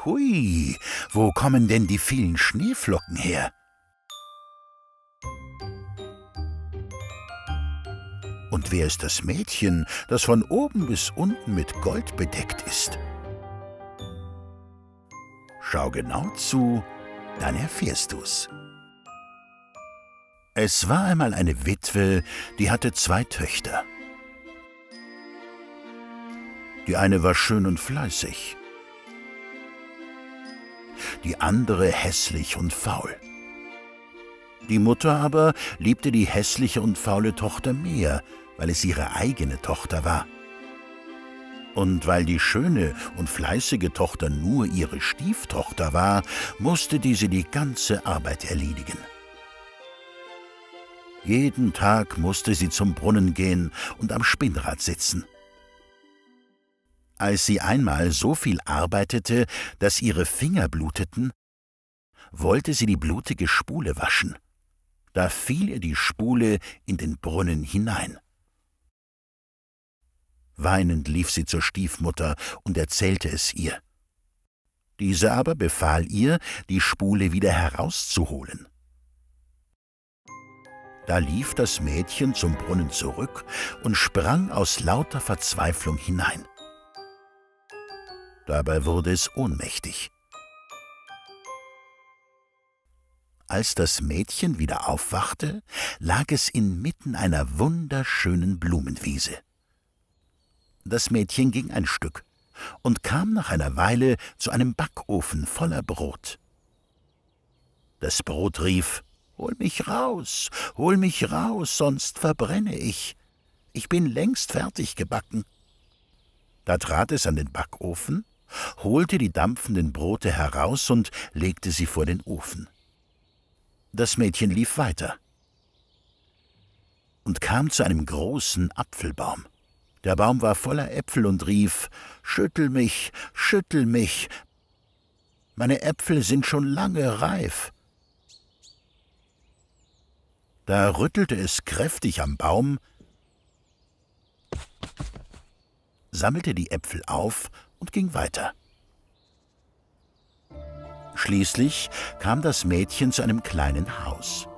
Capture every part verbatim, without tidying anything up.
Hui, wo kommen denn die vielen Schneeflocken her? Und wer ist das Mädchen, das von oben bis unten mit Gold bedeckt ist? Schau genau zu, dann erfährst du's. Es war einmal eine Witwe, die hatte zwei Töchter. Die eine war schön und fleißig, die andere hässlich und faul. Die Mutter aber liebte die hässliche und faule Tochter mehr, weil es ihre eigene Tochter war. Und weil die schöne und fleißige Tochter nur ihre Stieftochter war, musste diese die ganze Arbeit erledigen. Jeden Tag musste sie zum Brunnen gehen und am Spinnrad sitzen. Als sie einmal so viel arbeitete, dass ihre Finger bluteten, wollte sie die blutige Spule waschen. Da fiel ihr die Spule in den Brunnen hinein. Weinend lief sie zur Stiefmutter und erzählte es ihr. Diese aber befahl ihr, die Spule wieder herauszuholen. Da lief das Mädchen zum Brunnen zurück und sprang aus lauter Verzweiflung hinein. Dabei wurde es ohnmächtig. Als das Mädchen wieder aufwachte, lag es inmitten einer wunderschönen Blumenwiese. Das Mädchen ging ein Stück und kam nach einer Weile zu einem Backofen voller Brot. Das Brot rief: »Hol mich raus, hol mich raus, sonst verbrenne ich. Ich bin längst fertig gebacken.« Da trat es an den Backofen, holte die dampfenden Brote heraus und legte sie vor den Ofen. Das Mädchen lief weiter und kam zu einem großen Apfelbaum. Der Baum war voller Äpfel und rief: »Schüttel mich, schüttel mich, meine Äpfel sind schon lange reif.« Da rüttelte es kräftig am Baum, sammelte die Äpfel auf und ging weiter. Schließlich kam das Mädchen zu einem kleinen Haus.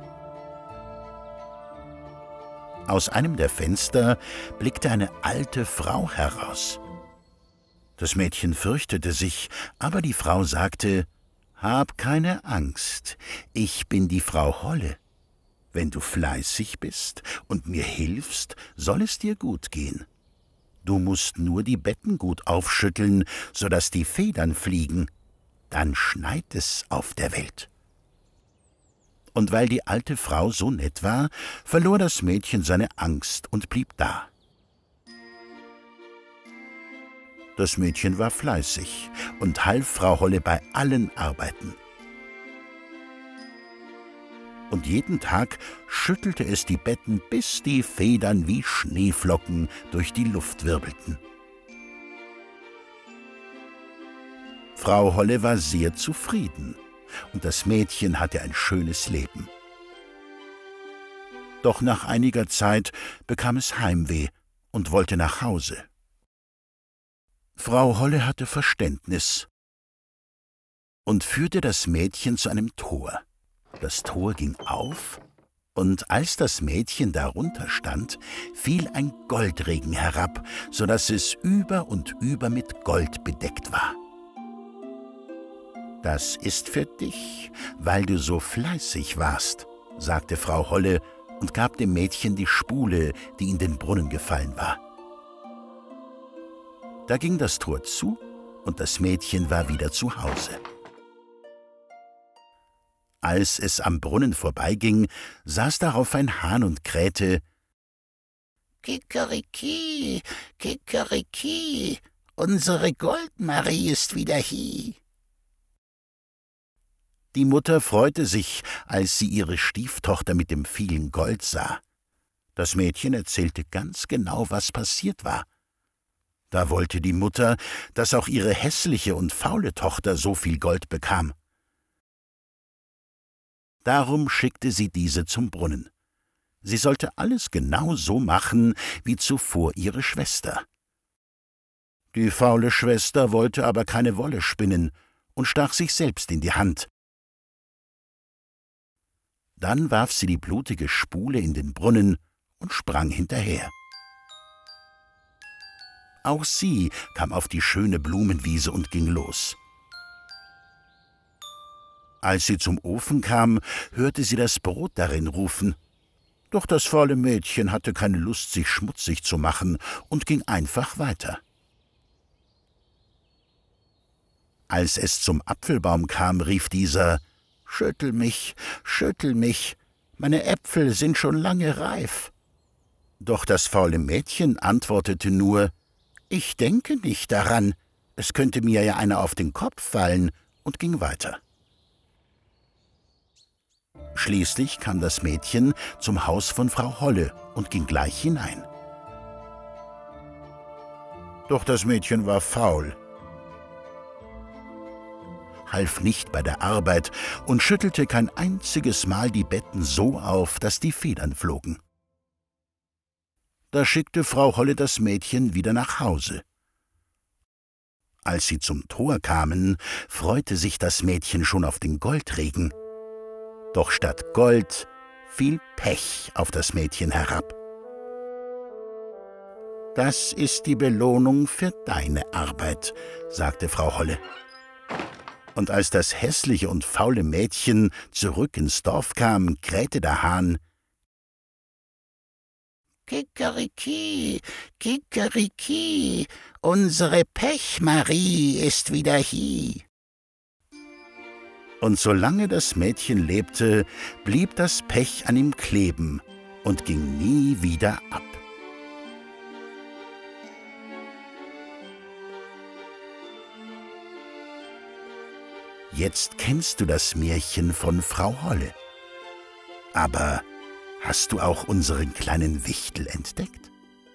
Aus einem der Fenster blickte eine alte Frau heraus. Das Mädchen fürchtete sich, aber die Frau sagte: »Hab keine Angst, ich bin die Frau Holle. Wenn du fleißig bist und mir hilfst, soll es dir gut gehen. Du musst nur die Betten gut aufschütteln, so dass die Federn fliegen. Dann schneit es auf der Welt.« Und weil die alte Frau so nett war, verlor das Mädchen seine Angst und blieb da. Das Mädchen war fleißig und half Frau Holle bei allen Arbeiten. Und jeden Tag schüttelte es die Betten, bis die Federn wie Schneeflocken durch die Luft wirbelten. Frau Holle war sehr zufrieden, und das Mädchen hatte ein schönes Leben. Doch nach einiger Zeit bekam es Heimweh und wollte nach Hause. Frau Holle hatte Verständnis und führte das Mädchen zu einem Tor. Das Tor ging auf, und als das Mädchen darunter stand, fiel ein Goldregen herab, so dass es über und über mit Gold bedeckt war. »Das ist für dich, weil du so fleißig warst«, sagte Frau Holle und gab dem Mädchen die Spule, die in den Brunnen gefallen war. Da ging das Tor zu, und das Mädchen war wieder zu Hause. Als es am Brunnen vorbeiging, saß darauf ein Hahn und krähte: »Kikeriki, Kikeriki, unsere Goldmarie ist wieder hie.« Die Mutter freute sich, als sie ihre Stieftochter mit dem vielen Gold sah. Das Mädchen erzählte ganz genau, was passiert war. Da wollte die Mutter, dass auch ihre hässliche und faule Tochter so viel Gold bekam. Darum schickte sie diese zum Brunnen. Sie sollte alles genau so machen wie zuvor ihre Schwester. Die faule Schwester wollte aber keine Wolle spinnen und stach sich selbst in die Hand. Dann warf sie die blutige Spule in den Brunnen und sprang hinterher. Auch sie kam auf die schöne Blumenwiese und ging los. Als sie zum Ofen kam, hörte sie das Brot darin rufen. Doch das faule Mädchen hatte keine Lust, sich schmutzig zu machen und ging einfach weiter. Als es zum Apfelbaum kam, rief dieser: »Schüttel mich, schüttel mich, meine Äpfel sind schon lange reif.« Doch das faule Mädchen antwortete nur: »Ich denke nicht daran, es könnte mir ja einer auf den Kopf fallen«, und ging weiter. Schließlich kam das Mädchen zum Haus von Frau Holle und ging gleich hinein. Doch das Mädchen war faul, half nicht bei der Arbeit und schüttelte kein einziges Mal die Betten so auf, dass die Federn flogen. Da schickte Frau Holle das Mädchen wieder nach Hause. Als sie zum Tor kamen, freute sich das Mädchen schon auf den Goldregen. Doch statt Gold fiel Pech auf das Mädchen herab. »Das ist die Belohnung für deine Arbeit«, sagte Frau Holle. Und als das hässliche und faule Mädchen zurück ins Dorf kam, krähte der Hahn: »Kikeriki, Kikeriki, unsere Pechmarie ist wieder hie.« Und solange das Mädchen lebte, blieb das Pech an ihm kleben und ging nie wieder ab. Jetzt kennst du das Märchen von Frau Holle. Aber hast du auch unseren kleinen Wichtel entdeckt?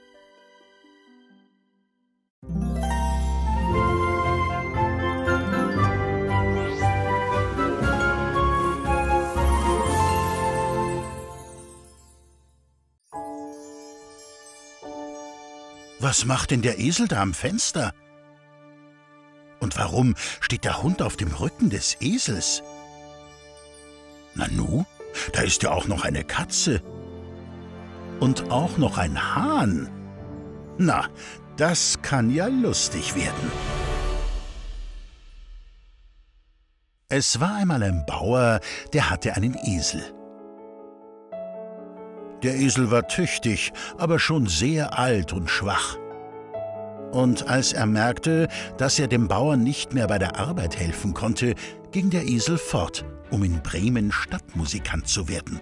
Was macht denn der Esel da am Fenster? Und warum steht der Hund auf dem Rücken des Esels? Nanu, da ist ja auch noch eine Katze. Und auch noch ein Hahn. Na, das kann ja lustig werden. Es war einmal ein Bauer, der hatte einen Esel. Der Esel war tüchtig, aber schon sehr alt und schwach. Und als er merkte, dass er dem Bauern nicht mehr bei der Arbeit helfen konnte, ging der Esel fort, um in Bremen Stadtmusikant zu werden.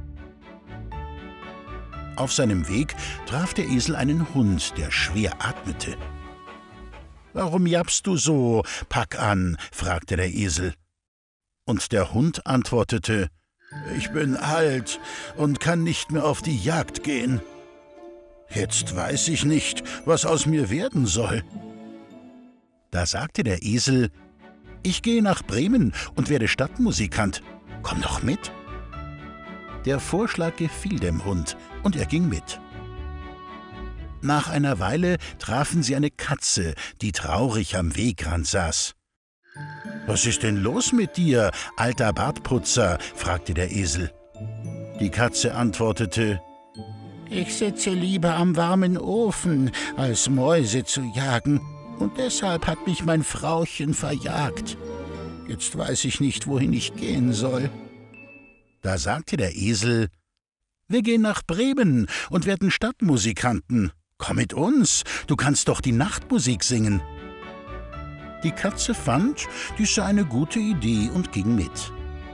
Auf seinem Weg traf der Esel einen Hund, der schwer atmete. »Warum jappst du so, pack an?« fragte der Esel. Und der Hund antwortete: »Ich bin alt und kann nicht mehr auf die Jagd gehen. Jetzt weiß ich nicht, was aus mir werden soll.« Da sagte der Esel: »Ich gehe nach Bremen und werde Stadtmusikant. Komm doch mit.« Der Vorschlag gefiel dem Hund, und er ging mit. Nach einer Weile trafen sie eine Katze, die traurig am Wegrand saß. »Was ist denn los mit dir, alter Bartputzer?« fragte der Esel. Die Katze antwortete: »Ich sitze lieber am warmen Ofen, als Mäuse zu jagen, und deshalb hat mich mein Frauchen verjagt. Jetzt weiß ich nicht, wohin ich gehen soll.« Da sagte der Esel: »Wir gehen nach Bremen und werden Stadtmusikanten. Komm mit uns, du kannst doch die Nachtmusik singen.« Die Katze fand, dies sei eine gute Idee und ging mit.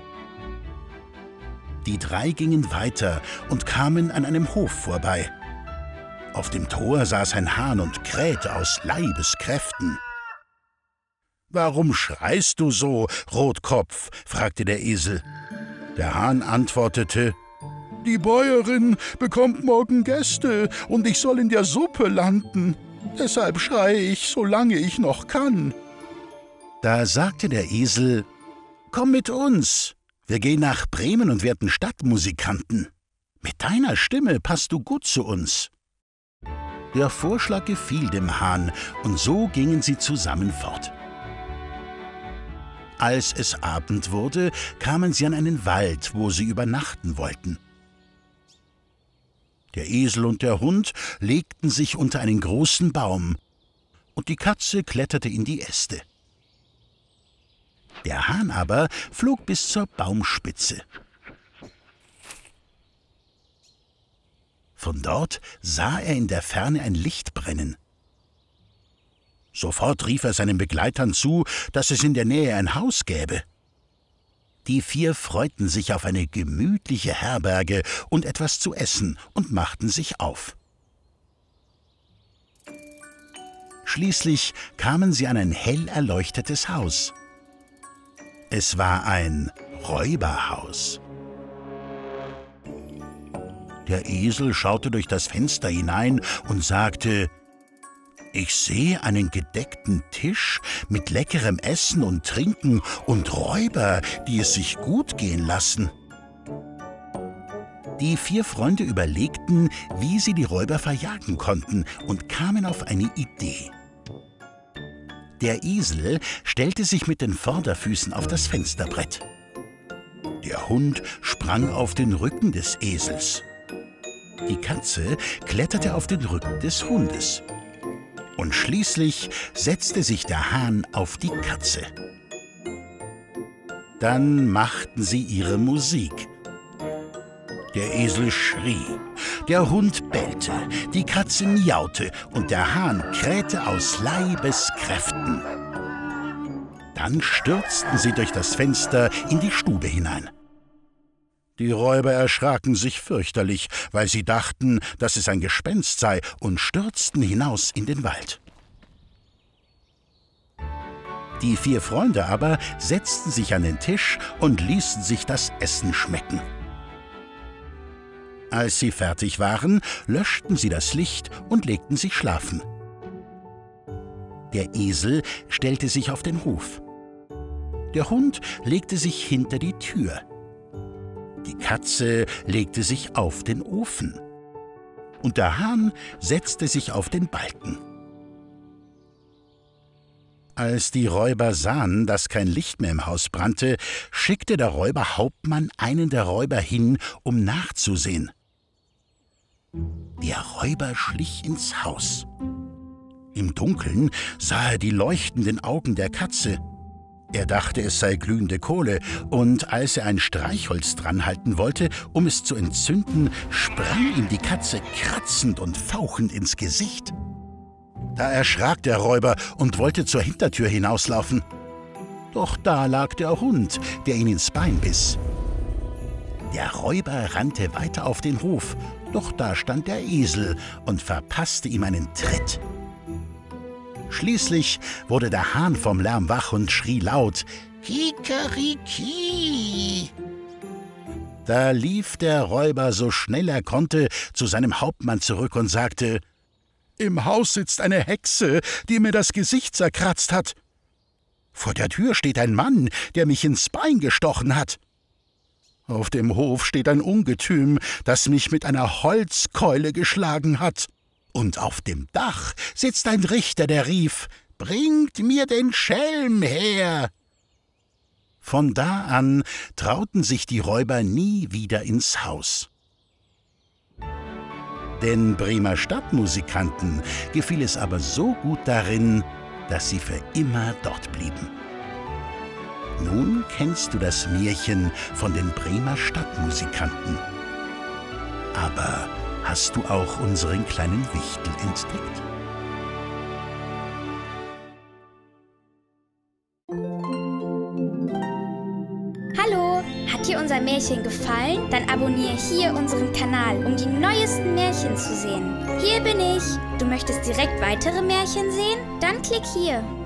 Die drei gingen weiter und kamen an einem Hof vorbei. Auf dem Tor saß ein Hahn und krähte aus Leibeskräften. »Warum schreist du so, Rotkopf?« fragte der Esel. Der Hahn antwortete: »Die Bäuerin bekommt morgen Gäste, und ich soll in der Suppe landen. Deshalb schreie ich, solange ich noch kann.« Da sagte der Esel: »Komm mit uns. Wir gehen nach Bremen und werden Stadtmusikanten. Mit deiner Stimme passt du gut zu uns.« Der Vorschlag gefiel dem Hahn, und so gingen sie zusammen fort. Als es Abend wurde, kamen sie an einen Wald, wo sie übernachten wollten. Der Esel und der Hund legten sich unter einen großen Baum, und die Katze kletterte in die Äste. Der Hahn aber flog bis zur Baumspitze. Von dort sah er in der Ferne ein Licht brennen. Sofort rief er seinen Begleitern zu, dass es in der Nähe ein Haus gäbe. Die vier freuten sich auf eine gemütliche Herberge und etwas zu essen und machten sich auf. Schließlich kamen sie an ein hell erleuchtetes Haus. Es war ein Räuberhaus. Der Esel schaute durch das Fenster hinein und sagte: »Ich sehe einen gedeckten Tisch mit leckerem Essen und Trinken und Räuber, die es sich gut gehen lassen.« Die vier Freunde überlegten, wie sie die Räuber verjagen konnten, und kamen auf eine Idee. Der Esel stellte sich mit den Vorderfüßen auf das Fensterbrett. Der Hund sprang auf den Rücken des Esels. Die Katze kletterte auf den Rücken des Hundes. Und schließlich setzte sich der Hahn auf die Katze. Dann machten sie ihre Musik. Der Esel schrie, der Hund bellte, die Katze miaute und der Hahn krähte aus Leibeskräften. Dann stürzten sie durch das Fenster in die Stube hinein. Die Räuber erschraken sich fürchterlich, weil sie dachten, dass es ein Gespenst sei, und stürzten hinaus in den Wald. Die vier Freunde aber setzten sich an den Tisch und ließen sich das Essen schmecken. Als sie fertig waren, löschten sie das Licht und legten sich schlafen. Der Esel stellte sich auf den Hof. Der Hund legte sich hinter die Tür. Die Katze legte sich auf den Ofen. Und der Hahn setzte sich auf den Balken. Als die Räuber sahen, dass kein Licht mehr im Haus brannte, schickte der Räuberhauptmann einen der Räuber hin, um nachzusehen. Der Räuber schlich ins Haus. Im Dunkeln sah er die leuchtenden Augen der Katze. Er dachte, es sei glühende Kohle, und als er ein Streichholz dranhalten wollte, um es zu entzünden, sprang ihm die Katze kratzend und fauchend ins Gesicht. Da erschrak der Räuber und wollte zur Hintertür hinauslaufen. Doch da lag der Hund, der ihn ins Bein biss. Der Räuber rannte weiter auf den Hof, doch da stand der Esel und verpasste ihm einen Tritt. Schließlich wurde der Hahn vom Lärm wach und schrie laut: »Kikeriki!« Da lief der Räuber so schnell er konnte zu seinem Hauptmann zurück und sagte: »Im Haus sitzt eine Hexe, die mir das Gesicht zerkratzt hat. Vor der Tür steht ein Mann, der mich ins Bein gestochen hat. Auf dem Hof steht ein Ungetüm, das mich mit einer Holzkeule geschlagen hat. Und auf dem Dach sitzt ein Richter, der rief: »Bringt mir den Schelm her!« Von da an trauten sich die Räuber nie wieder ins Haus. Den Bremer Stadtmusikanten gefiel es aber so gut darin, dass sie für immer dort blieben. Nun kennst du das Märchen von den Bremer Stadtmusikanten. Aber hast du auch unseren kleinen Wichtel entdeckt? Hallo, hat dir unser Märchen gefallen? Dann abonniere hier unseren Kanal, um die neuesten Märchen zu sehen. Hier bin ich. Du möchtest direkt weitere Märchen sehen? Dann klick hier.